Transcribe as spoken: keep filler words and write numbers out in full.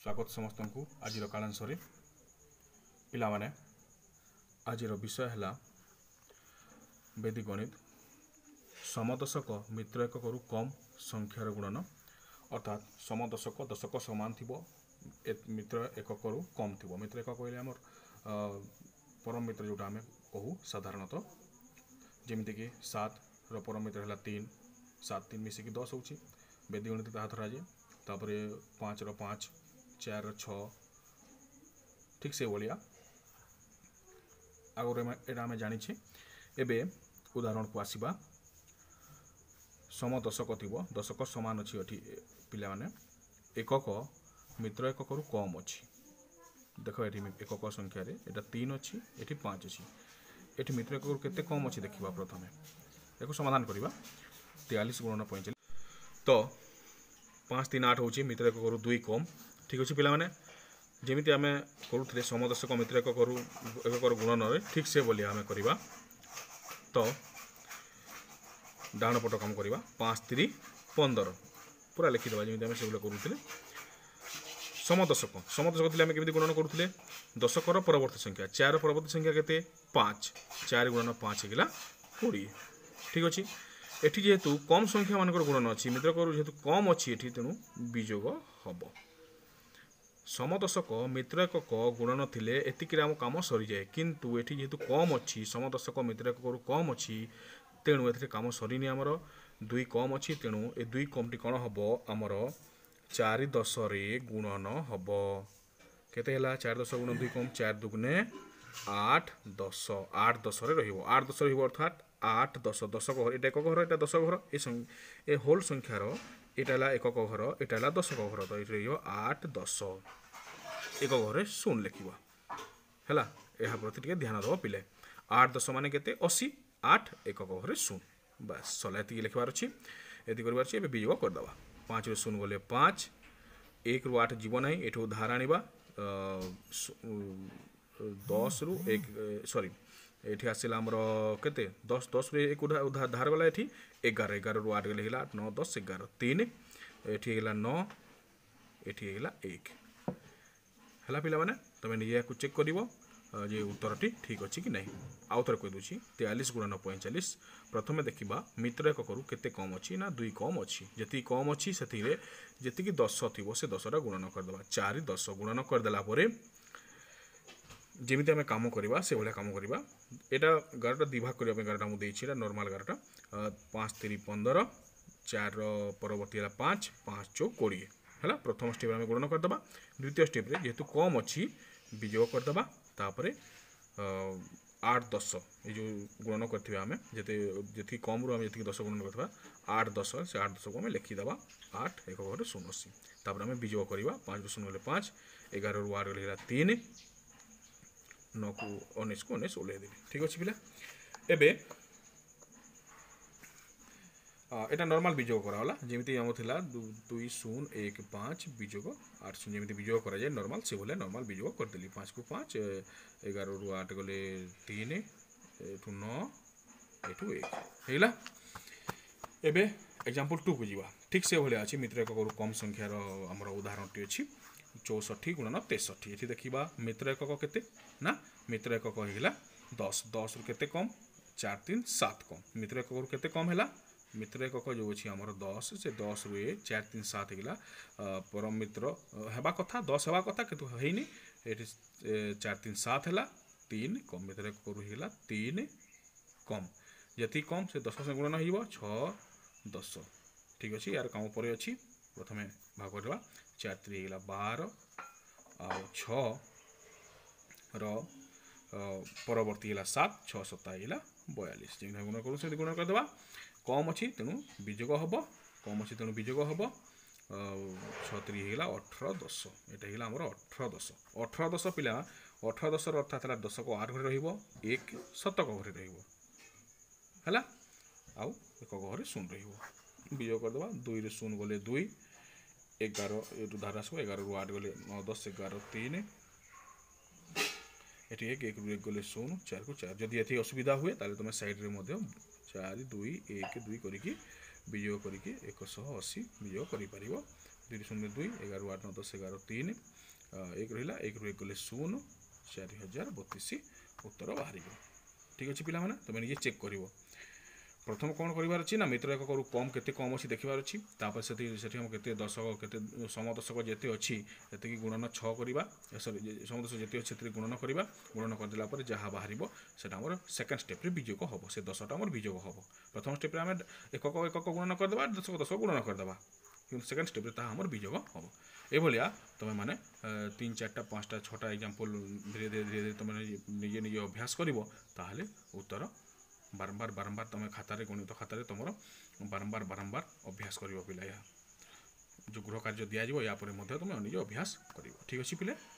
स्वागत समस्त को आज कालांश पिला माने आज विषय है वैदिक गणित समदशक मित्र एकक रु कम संख्यार गुणन अर्थात समदशक दशक समान थी मित्र एकक रु कम थी मित्र एकक कहले आमर परम मित्र जोटा आम कहू साधारणतः जमीक सात परम मित्र है तीन सात तीन मिसिकी दस हो वैदिक गणित ताहा धरा जाए तापर पाँच पाँच चार छ ठीक से भाया आगे यहाँ आम जाचे एबे उदाहरण को आसवा सम दशक थी दशक सामान अच्छी अठी पिला माने एकक मित्र एकक रु कम अच्छी देख ये एकक संख्यार यहाँ तीन अच्छी ये पाँच अच्छी ये मित्र एकक रु केते कम अच्छी देखा प्रथम एक समाधान करवा तेयालीस गुणन पैंचालीस तो पाँच तीन आठ हूँ मित्र एकक रु दुई कम ठीक अच्छे पिला माने जमी आम करुले समदशक मित्र एकक रु एकक गुणन ठीक से बोलिए आम करवा तो डाण पट कम करवा पाँच तीन पंदर पूरा लिखिदे जमी आम से करूँ समदशक समदशक आम केमी गुणन करूँ दशकर परवर्ती संख्या चार परवर्ती संख्या केते पाँच चार गुणन पाँच होगा कोड़े ठीक अच्छे एठी जेहेतु कम संख्या मान गुणन अच्छी मित्र जेहेतु कम अच्छी एठी तेणु विजोग हम समदशक मित्र एकक गुणन थिले एतिक आम काम सरी जाए किंतु एठी जेहेतु कम अच्छी समदशक मित्र एकक कम अच्छी तेणु ए काम सरीनी आमर दुई कम अच्छी तेणु ए दुई कम टी कौन हम आमर चार दस गुणन हम केते चार दस गुण दुई कम चार दुगुणे आठ दस आठ दस आठ दस अर्थात आठ दस दश घर यहाँ एक घर यहाँ दश घर ये होल संख्यार यहाँ एकक घर यहाँ दशक घर तो ये आठ दस एक घर शून्य लिखा है यह प्रति ध्यान दब पिले आठ दस मान के अशी आठ एकक घर शून्य बस सला ये लिखबार अच्छी ये कर बीजोग करदे पाँच रु शून्य गले पाँच एक रु आठ जीव ना ये धार आने दस रु एक सॉरी ये आसला आमर के दस दस रु एक धार गला ये एगार एगार रु आठ गले आठ नौ दस एगार तीन ये नौ ये एक है पिला माने तुम निजे को चेक कर जे उत्तरटी ठीक अच्छी कि नहीं आउ थे कहीदे तेयालीस गुणन पैंचालीस प्रथम देखा मित्र एकक रु केते कम अच्छी ना दुई कम अच्छी जी कम अच्छी से जी दस थी से दसटा गुणन करदे चार दस गुणन करदेला जमी आम कम करवा से भाया कम करवा यहाँ गारटा दिभाग करने गारटा मुझे नॉर्मल गारटा पाँच तीन पंदर चार परवर्ती है पाँच पाँच चौ कोड़े है प्रथम स्टेप आम गुणन करदे द्वितीय स्टेप जेहेतु कम अच्छी विजोग करदे तापर आठ दस ये जो गुणन करते आम जी कम रू जी दस गुणन करवा आठ दस से आठ दस को आम लिखिदे आठ एक घर शून्य अशी तापर आम विजोग करवा पाँच रु शून्य गले पाँच एगार रु आठ गले तीन नौ को उन्नीस को उन्नीस ओल्हे देवी ठीक अच्छे पिला एबे यहाँ नॉर्मल विजोग कराला जमी आम थी दुई शून्य एक पाँच विजोग आठ शून्य जमी विजोग कराए नॉर्मल से भाया नॉर्मल विजोग करदेली पाँच को पाँच एगार रु आठ गले तीन एठू नौ एठू एक है एबे एग्जांपल टू को जीवा ठीक से भाया अच्छी मित्र एकक कम संख्यार आमर उदाहरणटी अच्छी चौसठी गुणन तेसठी ये देखा मित्र एकक केते ना मित्र एकक होगा दस दस रु केते कम चार तीन सात कम मित्र एकक रु केते कम है मित्र एकक जो अच्छी आमर दस से दस रु चार तीन सात होगा परम मित्र हेबा कथा दस हेबा कथा किंतु हैनी ये चार तीन सात है तीन कम मित्र एकक रु होगा तीन कम जी कम से दस से गुणन हो छ दस ठीक अच्छे यार कम पर अच्छी प्रथम भाग करवा चार तीन होगा बार आ छ परवर्ती है सात छ सत्ता है बयालीस जमी गुण करूँ गुण करदे कम अच्छी तेणु विजोग हम कम अच्छी तेणु विजोग हम छतरी होगा अठर दस यहाँ है आमर अठर दस अठर दस पिला अठर दस अर्थात है दशक आठ घर एक शतक घर रहा आउ एक घर शून्य रजोग करदे दुई रु शून्य गले दुई एगार यू धारा आसो एगार रु आठ गले नौ दस एगार तीन ये एक एक रु एक गले शून्य चार को चार जदि ये असुविधा हुए ताले तुम साइड रे चार दुई एक दुई करके विजोग करके एक सौ अशी विजोग कर दुई शून्य दुई एगार आठ नौ दस एगार तीन एक रहा एक रु एक गले शून्य चार हजार बतीस उत्तर बाहर। ठीक अच्छे पिला माने तुम निजे चेक कर। प्रथम कौन करार अच्छी ना मित्र एकक कम केते कम अच्छी देखार अच्छी तापर से हम केते दशक केते समदशक जिते अच्छी से गुणन छः करवा सरी समदशक जिते अच्छे से गुणन करवा गुणन करदेला जहाँ बाहर से सेकेंड स्टेप विजोग हम से दसटा आम विजोग हम। प्रथम स्टेप आम एकक एकक गुणन करदे दशक दशक गुणन करदे कि सेकेंड स्टेप आम विजोग हम। एभलिया तुम मैंने तीन चार्टा पाँचटा छटा एग्जाम्पल धीरे धीरे धीरे धीरे तुम निजे निजे अभ्यास कर उत्तर बारंबार बारंबार तुम खातार गणित खातार तुम बारंबार बारंबार अभ्यास कर पिला। जो गृह कार्य दिज्व या तुम निजे अभ्यास कर। ठीक अच्छे पिले।